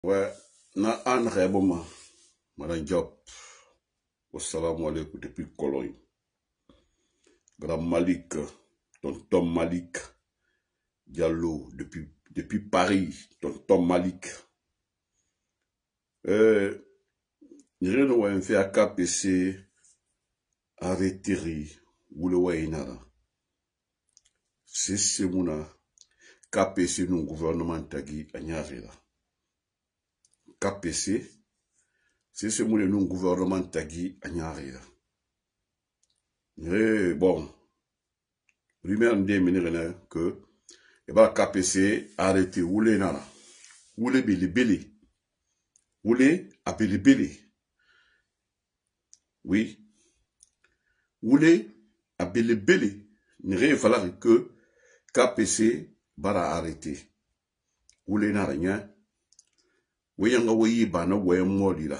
Ouais, na an reboma, Madame Diop, assalamu alaikum depuis Cologne. Grand Malik, tonton Malik, Diallo, depuis Paris, tonton Malik. Nire no wa fait à KPC, arrêter, ou le wa inara. C'est mon KPC, non gouvernement tagi, anyarela. KPC, c'est ce monde non gouvernement tagi anyarela. Bon, rumeur en démené que et bah KPC arrêté ou les nana ou les bili ou les bili oui ou les bili il fallait que KPC bara arrêté ou les nana nya weyanga weyi bana wey modila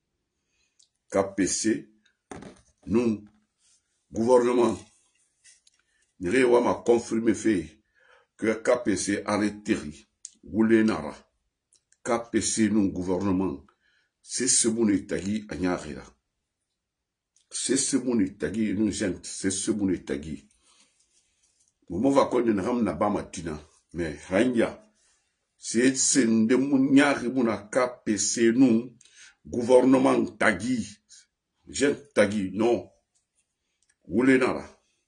KPC nous gouvernement nire wa ma confirmé fait que KPC arrêté ou les nara KPC nous gouvernement c'est ce mon étagi à nyarira c'est ce mon étagi nous gente c'est ce mon étagi mo va connaître na ram na ba matina mais hanya c'est de mon nyari mon KPC nous gouvernement tagi gente tagi non ou les nara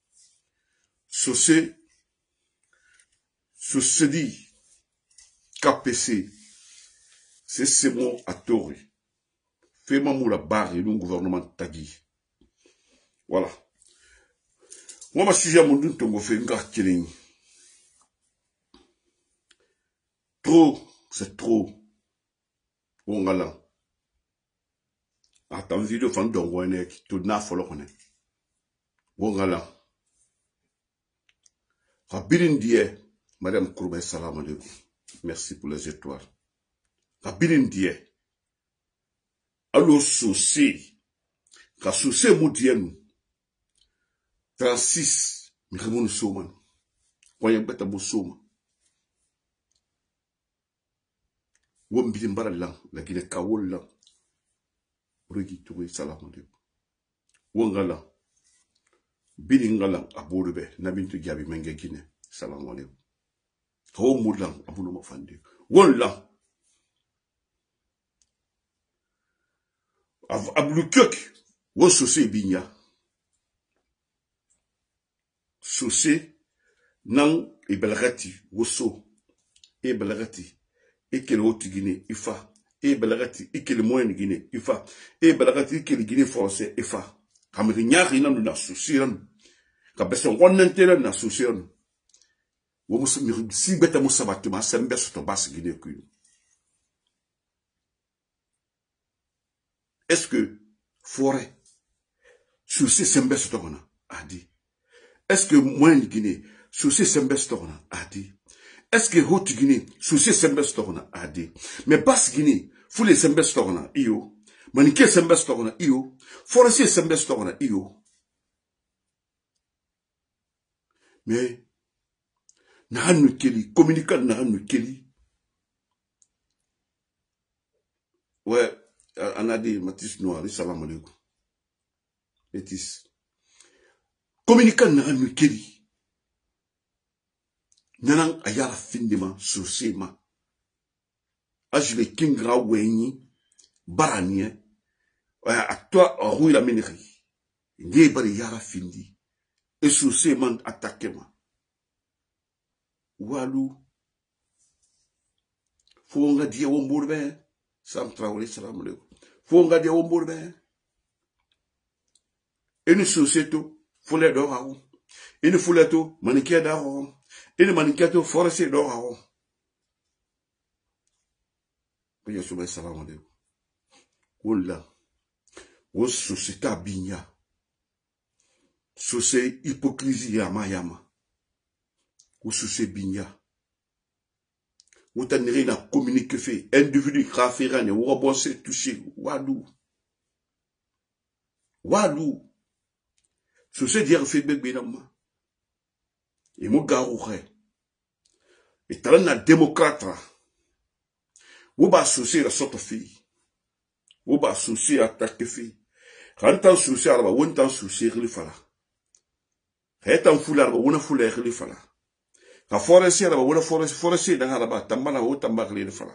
ce dit KPC c'est bon à Tori. Fais-moi la barre et nous gouvernement tagi. Voilà. Moi, ma sujet à mon doute, on fait une garde killing. Trop, c'est trop. On a là. Attends, vidéo fan d'ongouane qui tout n'a pas le on a là. Rabirin die, Madame Kourbe, salam alaikum. Merci pour les étoiles. Rabirin die. Alors, souci. Ka souci moudien. 36. Miremon Soman. Voyez bête à Boussoma. Wom bidimbara lang. La Guinée Kawol lang. Regi Touré, salam alaikum. Wongala. Bidingala aborbe. Nabintu Gabi Menge Guinée. Salam alaikum. Ho moudlang abouno mafande. Wonla. Ablukuk. Wo souci binya. Souci nang e belagati woso e belagati e kele haute Guinée ifa e belagati e kele moyenne Guinée ifa e belagati e kele Guinée français ifa kamri nyari nanu na souci ran ka beson wonnantela na souci ran wo musimi si beta musabatuma sembe soto bas Guinée ku. Est-ce que forêt souci sembe soto kona adi? Est-ce que moyenne Guinée, souci Sembestorna a dit? Est-ce que haute Guinée, souci Sembestorna a dit? Mais basse Guinée, foulé Sembestorna, iyo. Maniké Sembestorna, iyo. Forestier Sembestorna, iyo. Mais, Nahanu Kelly, communicant Nahanu Kelly. Ouais, Anadi Matis Noir, salam alaikum. Métis. Communicant Nahanu Kelly. Nanang ayala findima susema. Ajile kingra wenyi baranie. A toi rui la minerie. Nye bari yara findi. Et susema attaquema. Walou. Fonga dia wombourbe. Sam Traoré salam alaikum. Fonga dia wombourbe. Et nous sociéto. Foule d'or. Et nous fouleto. Manikia d'or. Et le manicato forcé d'or. Oui, je suis salam alaikum. Oula. O société binya. Société hypocrisie yama yama. O société binya. O tanere na communique fait. Individu raférane. O rabonse touché. Wadou. Wadou. Société dire fait bébé nama. Et mon gars, et t'as un démocrate. ba associé la sorte fille. Ou ba associé attaque fille. Quand t'en associé arba, ou t'en associé li fala. Quand foule arba, ou na foule li fala. Quand forestier arba, ou na forestier dans arba, tambala ou tambak li fala.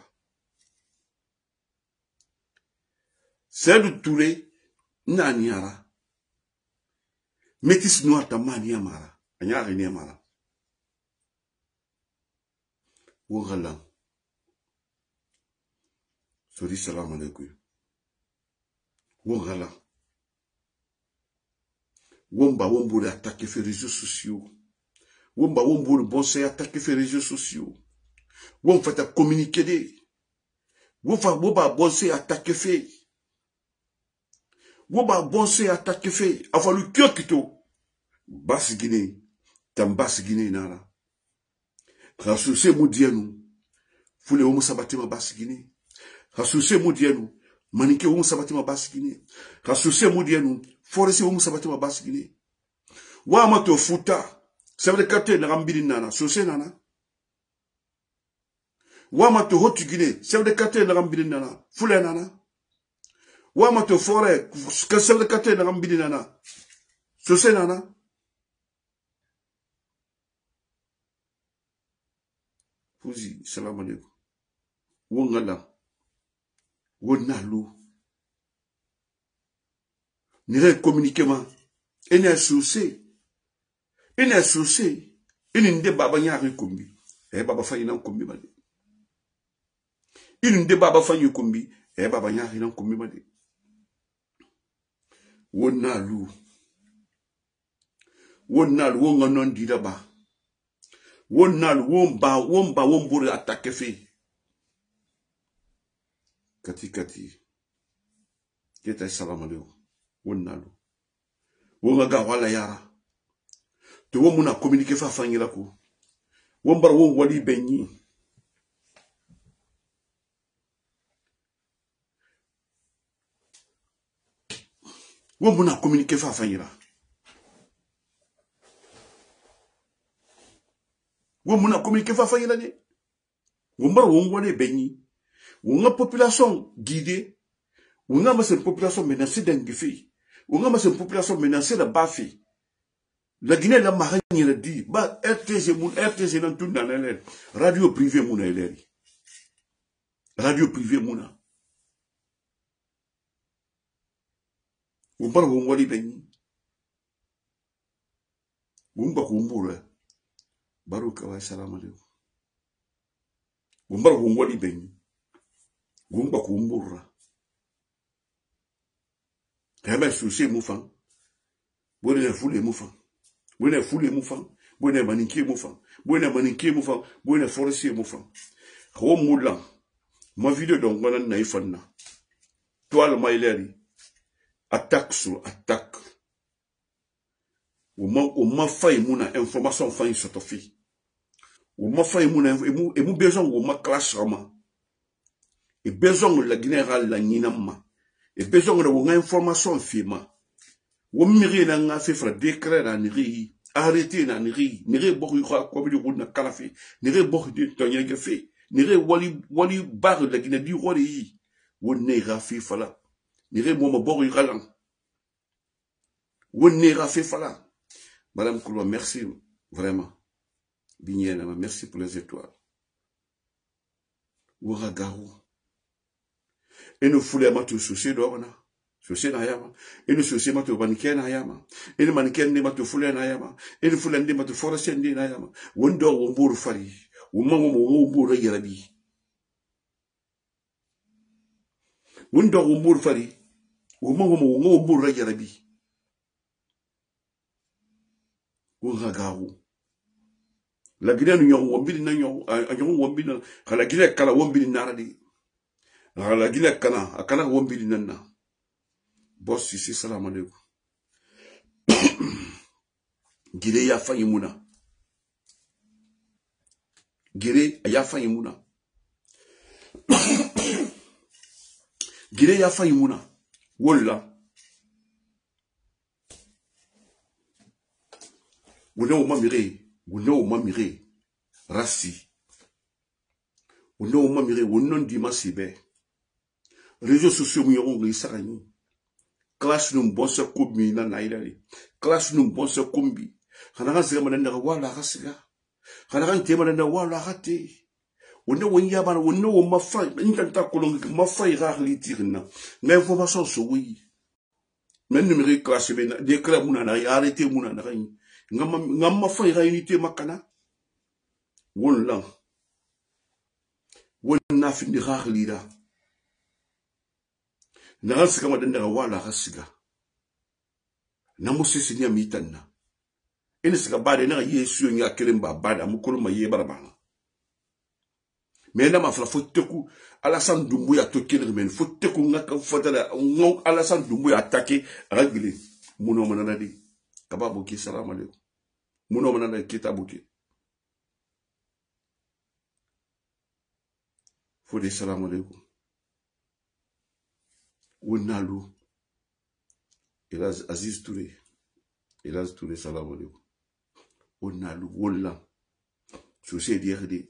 Seydou Touré, Naniara. Métis noir tamani amara. Anyari ni amara. Ougalan. Sori salam alaikum. Ougalan. Womba wombure attaquer les réseaux sociaux. Womba wombure bonse attaquer les réseaux sociaux. Womba ta communiquer des. Womba bonse attaquer fait. Womba bonse attaquer fait. Avalu kyokito. Bas Guinée. Tambas Guinée nara. Rasuse moudianou. Foule homo sabati ma bas Guinée. Rasuse moudianou. Manike homo sabati ma bas Guinée. Rasuse moudianou. Foresi homo sabati ma bas Guinée. Wa mato futa. Savre kate na rambili nana. Sose nana. Wa mato hotu Guinée. Savre kate na rambili nana. Foule nana. Wa mato fore. Savre kate na rambili nana. Sose nana. Fouzi, salam alaikum. Wongala. Wonalu. Nire communiquement. Ene associé. Ene associé. Ene nde baba nyari kombi. Baba fanyi nan kombi made. Ene nde baba fanyi kombi. Baba nyari nan kombi made. Wonalu. Wonalu wonga non didaba. Wonalu womba wombure attaque fe. Kati. Keta salam alaikum. Wonalu. Wonga gawala yara. Te womuna communiquer fa fanyira ko. Wombar won wali benyi. Womuna communiquer fa fanyira. Womuna communiquer fa fanyira de. Wombar won wali benyi. Wonga population guidée. Wonga ma c'est population menacée d'engifi. Wonga ma c'est population menacée de bafi. La Guinée la marine a dit, bah, RTG dans tout dans l'air. Radio privé mouna l'air. Radio privé mouna. Vous parlez de Wali Beni. Vous parlez de Barouka salam alaikum. Vous parlez de Wali Beni. Vous parlez de Moura. Vous souci moufan. Vous avez foulé moufan. Vous avez foulé moufan. Vous avez maniqué moufan. Vous avez maniqué moufan. Vous avez forestier moufan. Ro moulan. Ma vidéo donc on a naïfana. Toi le maïleri. Attaque sur attaque. Ou ma faille mouna information faille sur ta fille. Ou ma faille mouna et mou besoin ou ma classe rama. Et besoin de la générale la ninama. Et besoin de une information firma. Ou miri na nga fait décret na niri. Arrêtez na niri. Niri boku kwa kwa bidi na kalafi. Niri boku de tonyenge fait. Niri wali bar la Guinée du roi yi. Ou ne rafi fala. Niri mo boku ralan. Ou ne rafi fala. Madame Kouloua, merci vraiment. Bignena, merci pour les étoiles. Ouragarou. Et nous foulons à tout souci d'orna. Souci n'ayama. Et nous souci à tout maniken n'ayama. Et nous maniken n'est pas tout foulé n'ayama. Et nous foulons n'est pas tout forestier n'ayama. Wonder wombour fari. Wumamo wombour yarabi. Wonder wombour fari. Wumamo wombour yarabi. Ouragarou. La Guinée nous yon wombili na yon wombili na la Guinée kala wombili naradi la Guinée kana wombili nana boss ici salam alaikum Guinée ya fanyimuna Guinée ya fanyimuna Guinée ya fanyimuna wolla wona o mamire Wouno mamire, rassi. On a au mamire, on a dit ma sibé. Réseaux sociaux, on a eu classe nous bon se combi na naïdali. Classe nous bon se combi. Kana se manenda wala hasiga. Kana te manenda wala hati. On a wanya bana on a ma fay. Intenta kolong ma fay rarli tirna. Mais information so oui. Men numérique classe ben des clubs muna na arrêté muna na ray. Ngam fay réunité makana. Won lang. Won na fini rarli da. Naransi kama denda wala hasiga. Namose sinya mitana. Ene sika bade na yesu nya kelemba bade amukolo maye barabanga. Mena mafla foteku Alassane Doumbouya to kele men foteku ngaka fotala ngong Alassane Doumbouya attaqué ragli muno manadi kababo ki salam alaikum muno manadi kitabuki fodi salam alaikum wonalu Elaz Aziz Touré salam alaikum wonalu wolla souci DRD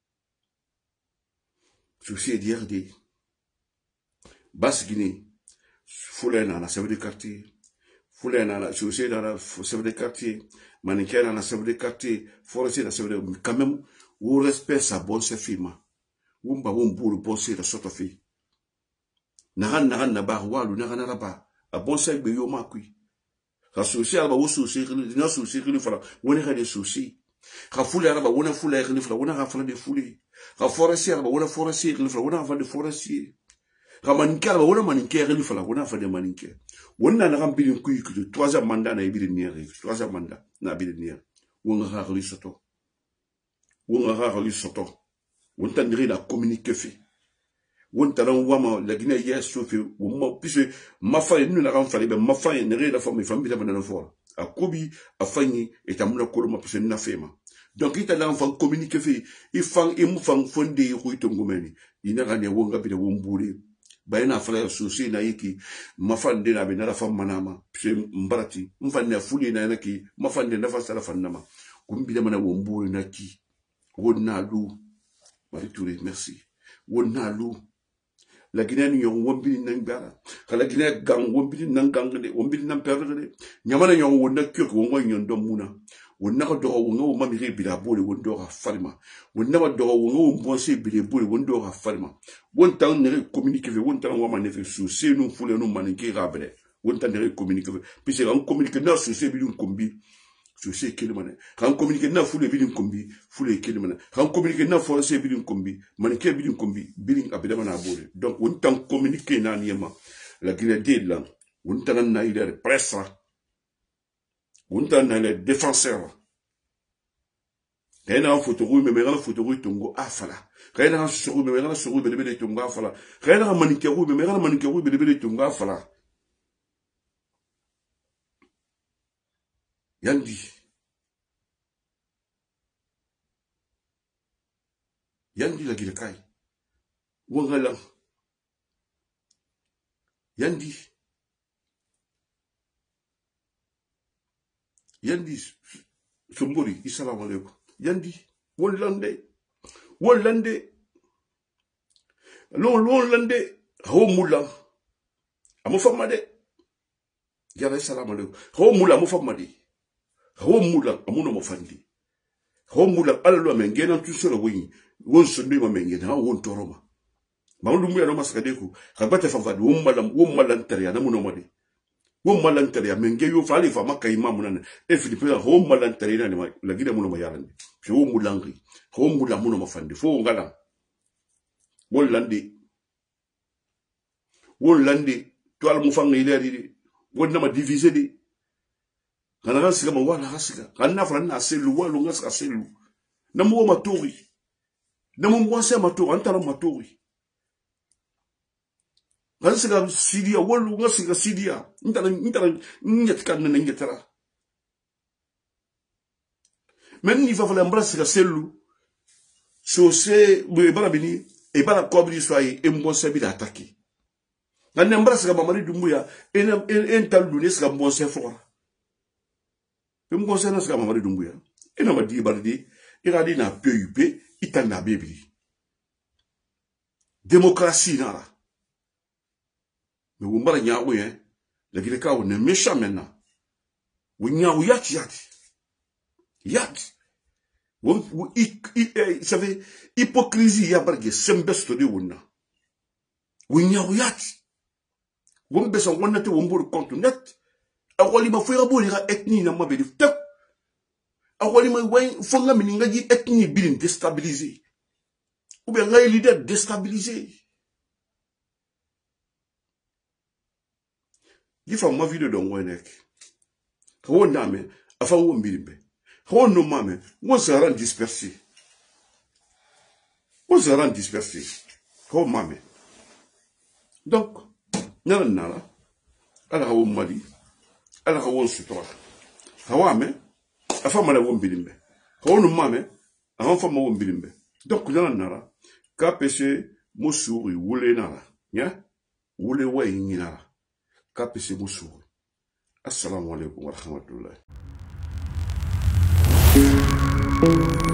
Basse Guinée, Foulena, la chef de quartier, Foulena, la chaussée dans la chef de quartier, Manicaire dans la chef de quartier, Forestier dans la chef de quartier, quand même, où respect sa bonne fima, où m'a bon bourre bosser la sorte de fille. Naran nabar, walou, naran naba, a bon sec de yoma kui. La chaussée à la hausse souci, n'a souci, il fera, on est des soucis. Rafoulé araba, on a foulé, il fera, on a raflé des foulées. Forestier, on a forestier, il fera, on a fait des forestiers. Ramaninka, on a maninka, il fera, on a fait des maninka. On a rempli un couille de 3 mandats n'a été nier, 3 mandats n'a été nier. On a rarement soto. On a rarement soto. On tendrait la communiquer fait. On t'a l'envoie la Guinée hier chauffé, puisque ma femme, nous n'avons pas ma femme, n'est la femme, famille, la bonne fois. A Kobi, a Fanny, et à mon coloma, puisque n'a fait ma. Donc, il t'a l'enfant communiqué fait, il fang, il mou fang fondé, il tongomeni. Il n'a rien à wonga, puis de womboulé. Baina frère souci na yiki, ma femme de la benala femme manama, puisque mbarati, m'fan na foulé na yaki, ma femme de la face à la fanama. Kumbida mana womboulé na ki. Wonalu. Marie Touré, merci. Wonalu. La Guinée n'y wombili nangbara. La Guinée gang wombili nangangle, wombili namperde. Nyamana yon wonna kuk wongo yon domuna. Wonna do wongo mamiri bilabole wondora farma. Wonna do wongo bonse bilabole wondora farma. Won tan ne communiquer won tan wa manefe sous c'est nous foule nous maniquer rabele. Won tan ne communiquer puis c'est on communiquer na sous c'est bilun kombi. Je sais qu'il m'a quand communiquer na foule bilin kombi foule qu'il m'a quand communiquer na force bilin kombi maniquer bilin kombi bilin abedama na bole donc on tant communiquer na niema la Guinée là on tant na il est presse on tant na les défenseurs rien en photo mais mais la photo tongo afala rien en sur mais mais sur bele tongo afala rien en maniquer mais mais la maniquer bele tongo afala Yandi la Guinée Wangala Yandi Sombori Assalamu alaikum Yandi Wolande Lolande Homula Amofamade Yara Assalamu alaikum Homula Amofamade Homula amuno mofandi. Homula alalo mengena tusoro wini. Won sonde ma mengena won toroma. Maundu muya no maskadeku. Kabate favadi womala ntaria na muno mode. Womala ntaria mengeyo fali fa maka imamu nane. Philippe womala ntaria na la gida muno mayarande. Fi womulangi. Homula muno mafandi. Fo ngala. Wolande toal mufangi ile wonna ma diviser di. Kana rasika mawala rasika kana frana na selu walo ngasa selu namu matori namu mwase matori antara matori rasika sidia walo ngasa sidia intara nyetka na ngetara même ni va l'embrasser selu chaussé bala bini e bala kobri soyi e mwase bi attaquer na embrasser Mamadi Doumbouya en tal duné ska mwase fora. Même quand c'est là, Mamadi Doumbouya. Et n'a pas dit, il a dit, na PUP, il t'a n'a bébé. démocratie nara mais wombara nyawo hein la gileka on est méchant maintenant wo nyawo yati wo savez hypocrisie ya barge sembesto de wonna wo nyawo yati wo mbesa wonna te wo mbur compte net awali ma fuira boli ga ethnie na mabedi tek awali ma way fonga mininga ji ethnie bilin déstabiliser ou bien ngay leader déstabiliser gifa ma video don wenek ko ndame afa wo mbilimbe ko no mame wo se rend dispersé ko mame donc nala ala wo mali ala ko won sutura hawame afa mala wo mbilimbe ko no mame afa fa ma wo mbilimbe donc nala KPC musuri wule nala nya wule wa yinara KPC musuri. Assalamu alaikum wa rahmatullahi.